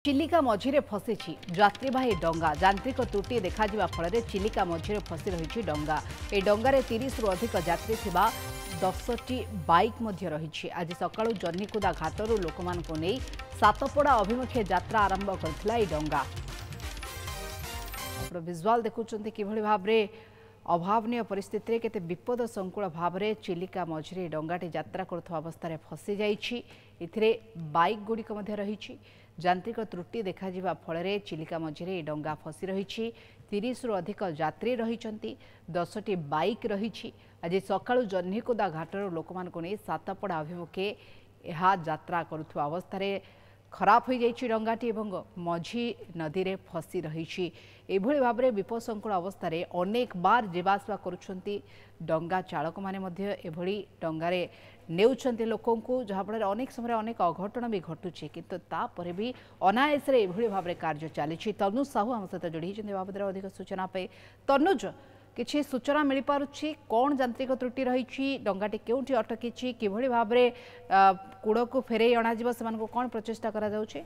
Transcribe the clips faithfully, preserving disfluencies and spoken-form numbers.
चिलिका मझिरे फसी यात्रीवाही डंगा यांत्रिक त्रुटि देखा फल चिलिका मझिरे फसी रही डंगा ए डंगार तीस रु अधिक यात्री थिबा दसटी बाइक मध्य रही। आज सकाळु जन्नीकुदा घाटरू लोक नहीं सातपड़ा अभिमुखे यात्रा आरंभ करथिला ए डंगा। विजुआल देखुंत कि भाव में अभावनीय परिस्थिति केते विपद संकुल भाव में चिलिका मझिरे डंगाटी यात्रा करुवा अवस्था फसी जाइछि। इथिरे बाइक गुड़िक रही यांत्रिक त्रुटि देखा फल चिलिका मझिरे डंगा फसी रही। तीस रु अधिक यात्री रही दसटी बाइक रही। आज सकाळु जन्नीकुदा घाटर लोक नहीं सातपड़ा अभिमुखे यह यात्रा करुवा अवस्था खराब हो जाइछि डंगाटी एवं मझी नदी रे फसी रही। एभली भाव में विपदसंकुल अवस्था अनेक बार जीवासवा करुछंती डंगा चालक माने मध्य एभली डंगारे नेउछंती लोकंकु जहाँफल अनेक समय अनेक अघटन भी घटुछि किंतु तापर भी अनायास एभली भाव में कार्य चली। तनुज साहू आम सहित जोड़ी बाबद अधिक सूचना पे तनुज किछि सूचना मिल पारुछि कौन यांत्रिक त्रुटि रही डंगाटी केउठी अटकी किभली भाव में कूड़ को फेरई अणाजिबो सेमानकु कौन प्रचेष्टा करा जाउछि?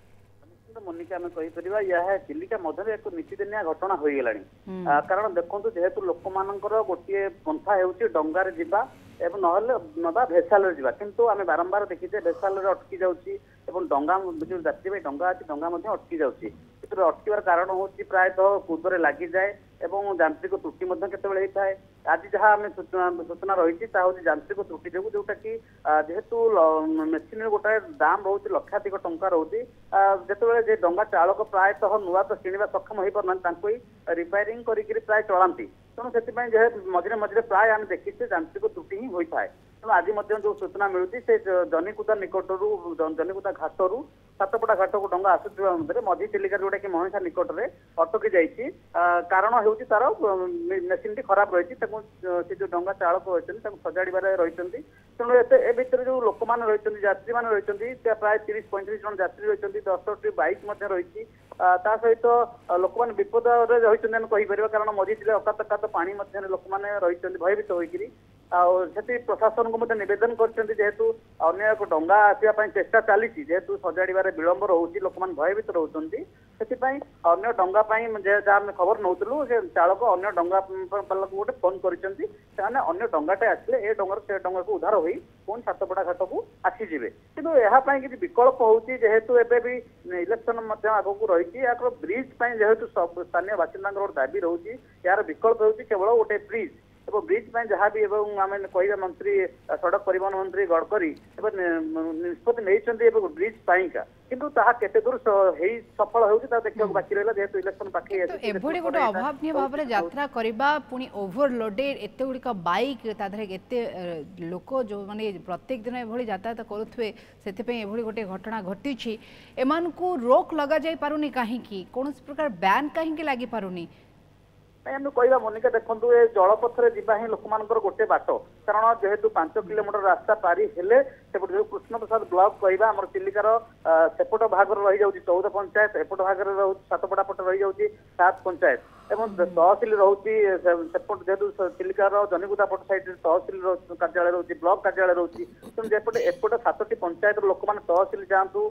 मोनिका आम कहीपर यह चिलिका मध्य एक नीतिदिनिया घटना हो गलानी कारण देखो जेहेतु लोक मानकर गोटे पंथा होउछि डंगार जीवा एवं नहले नबा भेसाल जीवा किंतु आम बारंबार देखीचे भेसाल अटकी जाउछि एवं डंगा जो यात्री डंगा अच्छी डंगा अटकी जाउछि। अटकवार कारण हूँ प्रायतः कूदरे लगी जाए एवं यांत्रिक त्रुटि केतबेले आज जहाँ आम सूचना रही यांत्रिक त्रुटि जो जोटा कि जेहेतु मेसीन गोटे दाम रोच लक्षाधिक टंका रोचे जिते डंगा चालक प्रायतः नुआ तो किणवा सक्षम हो पारना रिपेयरिंग करके प्राय चलांती तेणु से मझे मझे प्राय आम देखीचे यांत्रिक त्रुटि ही होता है। तेणु आज जो सूचना मिलूँ से जन्नीकुदा निकटरू जन्नीकुदा घाटरू सातपड़ा घाट को डंगा आसुवा मध्य मझी चिलिका जोटा कि महिषा निकट में अटकी जाइए कारण हूँ तार मेसीन टी खराब रही से जो डंगा चालक रही सजाड़े रही तेणु ए भितर जो लोक मैंने रही यात्री मैंने रही प्राय तीस पैंतीस जन यात्री रही दस बाइक रही सहित लोक मैंने विपद रही कहीपर कारण मझी जिले अकात अकात पानी लोक मैंने रही भयभीत होकर आती प्रशासन को नवेदन करेतु अन्य एक डंगा आसवाई चेष्टा चली जेहेतु सजाड़े विलंब रोचे लोक मैंने भयभीत रोचे से अन्य डंगा जहाँ खबर नौलु से चालक अन्य डंगा पाला को गोटे फोन करने अन्य डंगाटे आसले ए डंगार से डंगा को उद्धार हो पुणी सातपड़ा घाट को आसीजे कितु यह कि विकल्प होती जेहेतु एबे भी इलेक्शन आगक रही ब्रिज जेहेतु सब स्थानीय बासिंदा दाबी रोचे यार विकल्प होती केवल गोटे ब्रिज एवं ब्रिज जहाँ भी आम कह मंत्री सड़क परिवहन मंत्री गडकरी निष्पत्ति नहीं ब्रिज पाइका किंतु ताहा केते दूर सफल होउछि ता देखियो बाकी रहला जेहेतु इलेक्शन पाखे एभोडी गोटे अभावनीय भाव में यात्रा करबा पुनी ओवरलोडेड एते गुडी का बाइक ता धरे एते लोक जो माने प्रत्येक दिन एभोडी यातायात करूथवे सेते पे एभोडी गोटे घटना घटिछि एमान को रोक लगा जाय पारुनी काहे की कोनोस प्रकार बैन काहे की लागि पारुनी आम कह मोनिका देखो ये जलपथर जीवा ही लोक मान गोटे बाट कारण जेहेतु पांच किलोमीटर रास्ता पारी हेले सेपटे जो कृष्ण प्रसाद ब्लॉक कहवा आम चिलिकार सेपट भाग रही जाऊँगी चौदह पंचायत एपट भाग सातपड़ा पट रही जाऊँगी सात पंचायत एवं तहसिल रोचे सेपट जेहेतु चिलिकार जन्नीकुदा पट साइड तहसिल कार्यालय रोचे ब्लॉक कार्यालय रोचे तेणु जेपटे एपटे सातटी पंचायत लोक मैंने तहसिल जातु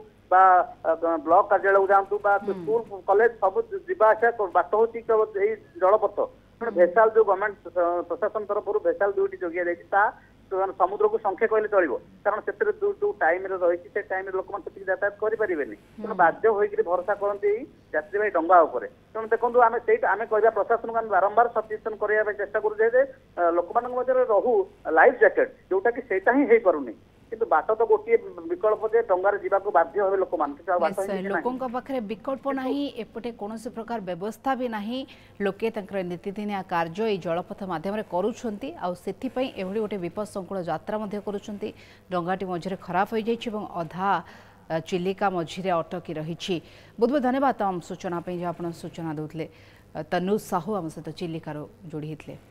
ब्लॉक कार्यालय जातु स्कूल कॉलेज सब जावासा बाट हूँ जलपथ तेणु भेसाल जो गवर्नमेंट प्रशासन तरफ भेसाल दुईटी जगिया जाता समुद्र को संख्या कहले चलो कारण से जो टाइम रही से टाइम लोक मैंने यातायात करें तेणु बाध्य होकर भरोसा करते यात्री डंगा उपर तेणु देखो आम से आम कह प्रशासन को बारंबार सचेतन करने चेष्टा करूँ लोक मान रहू लाइफ जैकेट जोटा कि सेटा ही हो पारुनी किंतु बाट तो गोटे विकल्प जे डंगार जीवाको बाध्य होबे लोक मान लोकों पाखे विकल्प नाही एपटे कोनोसी प्रकार व्यवस्था भी नाही लोके तंकर नीतिदिनिया कार्य जलपथ माध्यम करुछंती आ सेथि पई एभली गोटे विपद संकुल यात्रा मध्ये करुछंती डंगाटी मझिरे खराब हो जाइछि एवं अधा चिलिका मझिरे अटकी रही। बहुत बहुत धन्यवाद तमाम सूचना पे जो आप सूचना दौले तनुज साहू आम सहित चिलिकार जोड़ी होते।